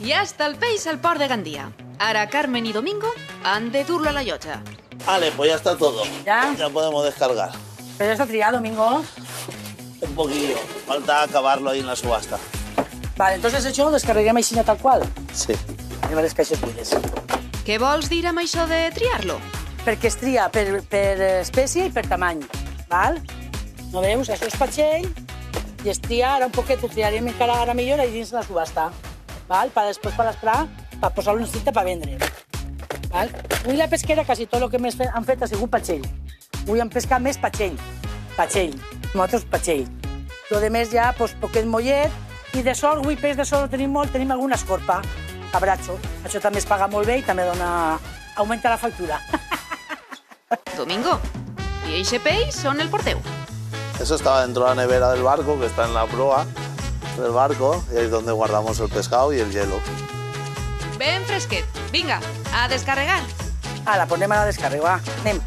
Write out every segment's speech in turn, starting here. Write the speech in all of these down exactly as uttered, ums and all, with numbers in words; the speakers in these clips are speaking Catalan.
Ya está el peix al port de Gandia. Ara Carmen y Domingo han de dur-lo a la llotja. Vale, pues ya está todo. ¿Ya? Ya podemos descargar. Pero ya está triado, Domingo. Un poquillo. Falta acabarlo ahí en la subasta. Vale, entonces això ho descarreguem així tal qual. Sí. Anem a les caixes buides. Què vols dir amb això de triar-lo? Perquè es tria per, per espècie i per tamany, val? No veus? Això és patxell i es tria ara un poquet, ho triarem encara ara millor i dins la subhasta, val? Per després per l'esprà, per posar-lo en cinta per vendre. Val? Avui la pesquera quasi tot el que més han fet ha sigut patxell. Avui han pescat més patxell, patxell, nosaltres patxell. Lo de més ja, pues, poquet mollet, i de sol, avui peix de sol no tenim molt, tenim alguna escorpa, cabratxo. Això també es paga molt bé i també dona... augmenta la factura. Domingo, ¿y ese peix on el porteu? Eso estaba dentro de la nevera del barco, que está en la proa del barco, y ahí es donde guardamos el pescado y el hielo. Ben fresquet. Vinga, a descarregar. Ara, pues anem a la descàrrega, va. Anem.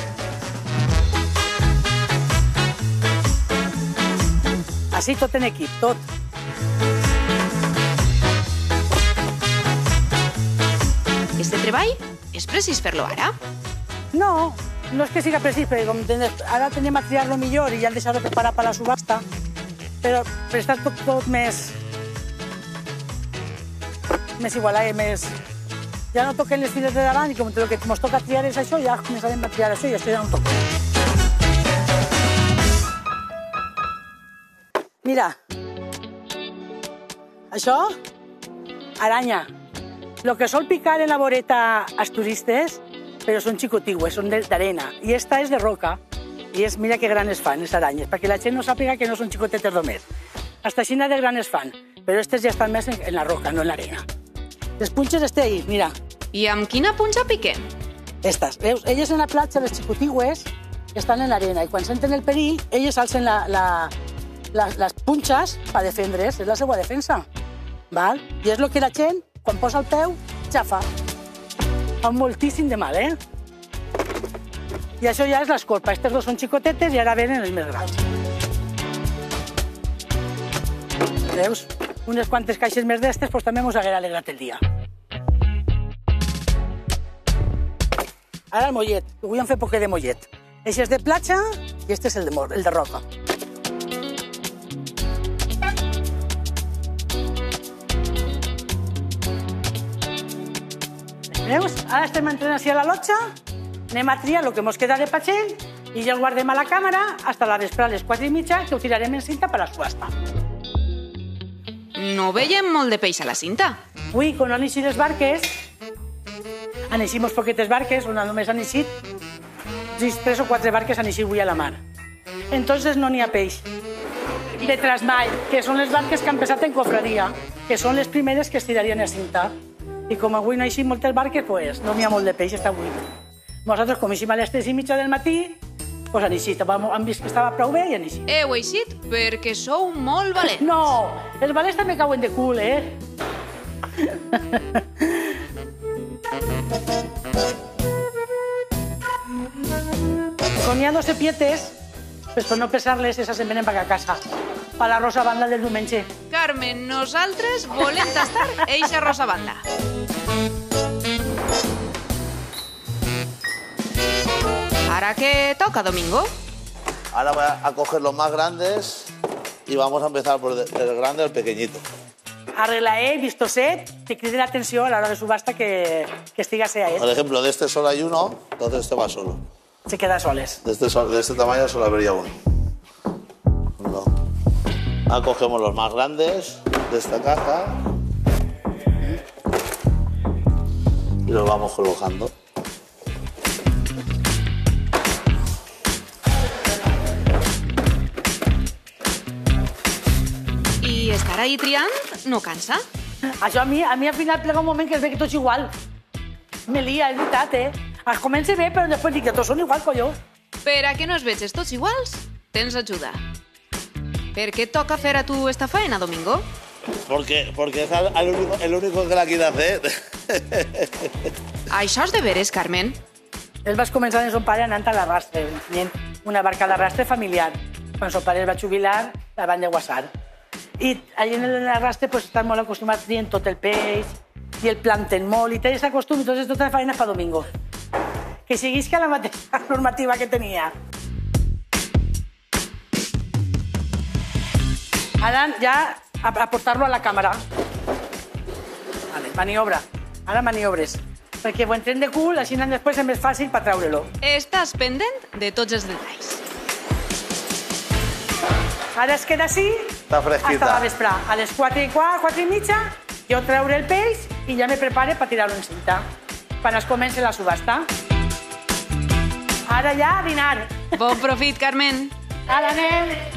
Així tot en equip, tot. Este treball és precís fer-lo ara? No, no és que siga precís, perquè com ten... ara tenim a triar-lo millor i ja han deixat-lo preparat per la subhasta, però, però està tot, tot més... més igualat, més... Ja no toquen les files de davant i com el que ens toca triar és això, ja començarem a triar això i això ja no toca. Mira, això, aranya. Lo que sol picar en la voreta als turistes, però són xicotigües, són d'arena. I esta és de roca. I és, mira que granes fan, les aranyes, perquè la gent no sàpiga que no són xicotetes només. Hasta així de granes fan, però aquestes ja estan més en la roca, no en l'arena. Les punxes estan ahí, mira. I amb quina punxa piquem? Estas, veus? Elles en la platja, les xicotigües, estan en l'arena i quan senten el perill, elles alcen la, la, la, les punxes per defendre's, és la seva defensa. Val? I és el que la gent, quan posa el peu, ja fa. Fa moltíssim de mal, eh? I això ja és l'escorpa. Aquestes dos són xicotetes i ara venen els més grans. Veus? Unes quantes caixes més d'estes, doncs també mos haguera alegrat el dia. Ara el mollet. Avui hem fet poquet de mollet. Eixe és de platja i este és el de, el de roca. Veus? Ara estem entrant així a la lotja, anem a triar el que mos queda de patxell i ja el guardem a la càmera fins a la vespre a les quatre i mitja, que ho tirarem en cinta per la subhasta. No veiem molt de peix a la cinta. Avui, quan han eixit les barques, han eixit molts poquetes barques, on només han eixit tres o quatre barques han eixit avui a la mar. Entonces no n'hi ha peix. De trasmall, que són les barques que han pesat en cofradia, que són les primeres que es tirarien a cinta. I com avui no hi ha moltes barques, pues, no n'hi ha molt de peix, està avui. Nosaltres, com eixim a les tres i mitja del matí, pues, han eixit. Han vist que estava prou bé i han eixit. Heu eixit perquè sou molt valents. No, els valents també cauen de cul, eh? Quan hi ha dos epietes, pues, per no pesar-les, esas se'n venen per a casa. Per la rosa banda del diumenge. Carmen, nosaltres volem tastar eixa rosa banda. ¿Ara qué toca, Domingo? Ahora voy a coger los más grandes y vamos a empezar por el grande al pequeñito. Arreglaé, vistoset, te cride l'atenció a l'hora de subhasta que, que estiga sea él. Por ejemplo, de este solo hay uno, entonces este va solo. Se queda soles. De este, de este tamaño solo habría uno. No. Ahora cogemos los más grandes de esta caja y los vamos colocando. I estar ahí triant no cansa? Això a mi, a mi al final plega un moment que es ve que tots igual. Me lia, és veritat, eh? Es comença bé, però després dic que tots són igual, colló. Per a què no es veges tots iguals? Tens ajuda. Per què toca fer a tu esta faena, Domingo? Porque, porque es el único, el único que la quiere hacer. Això és de veres, Carmen. Ell va començar amb son pare anant a l'arrastre, tenint una barca d'arrastre familiar. Quan son pare es va jubilar, la van desguassar. I allà en l'arrastre pues, estan molt acostumats dient tot el peix i el planten molt i tens acostum i tot tota la feina fa domingo. Que seguís que la mateixa normativa que tenia. Ara ja a portar-lo a la càmera. Vale, maniobra. Ara maniobres. Perquè ho entrem de cul, així després és més fàcil per treure-lo. Estàs pendent de tots els detalls. Ara es queda així. Està fresquita. Hasta la vespre. A les quatre i quart, quatre i mitja, jo treure el peix i ja me prepare per tirar-lo en cinta. Quan es comenci la subhasta. Ara ja a dinar. Bon profit, Carmen. Ara anem.